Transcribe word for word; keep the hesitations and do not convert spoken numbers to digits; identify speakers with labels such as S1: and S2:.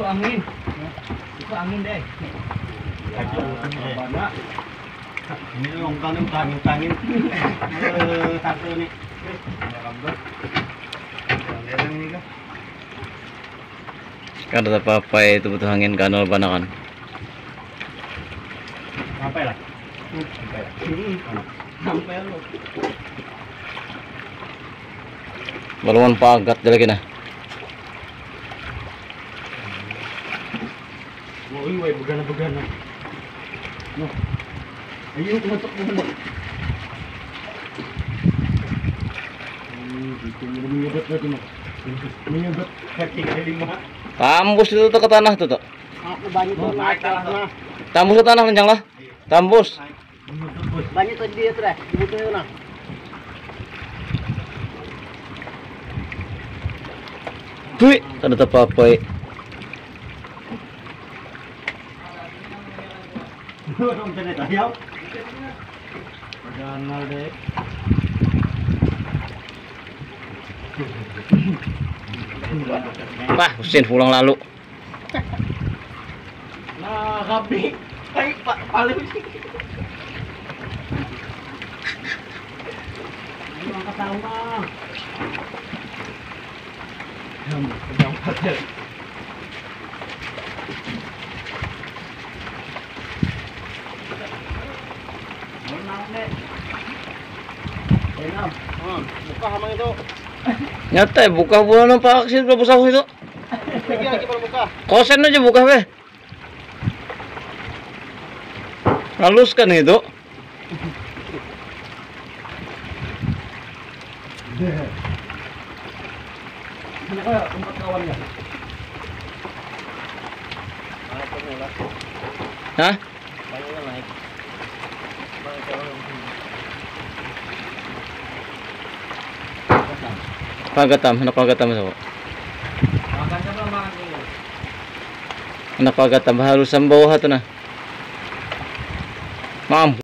S1: angin. Itu angin deh. Banyak. Ini long tangin tangin tangin. Eh, satu nih.
S2: Kada apa-apa itu butuh angin kanal banakan.
S1: Sampai lah. Sampai lah. Sampai lo.
S2: Balongan pagat lagi na.
S1: Oh, iya, begana-begana. No. Ayo, masuk mana? Hmm, itu menyebut lagi mah. Menyebut kaki lima.
S2: Tambus itu tuh ke tanah tuh tuh.
S1: Aku banyak tuh naik tanah.
S2: Tambus ke tanah kencang lah. Tambus.
S1: Banyak tadi dia tuh deh, dibutuhin nah.
S2: Wih, kada apa-apa.
S1: Orang tenet ayam. Jangan deh.
S2: Wah, mesin pulang lalu.
S1: Nah, kapi. Baik, Pak, paling sih. Ini angkat sama. Jam, jam pada. Menang deh. Enam. Hmm, buka sama itu.
S2: Nyata ya, buka bulan pak sih berapa sahur itu?
S1: Lagi lagi baru buka.
S2: Kosen aja buka be. Halus kan itu?
S1: Kenapa tempat kawannya?
S2: Hah?
S1: Banyak naik.
S2: Pagatam, anak pagatam sa.
S1: Makannya belum makan dulu.
S2: Anak pagatam harus sa bawah to na. Ma'am.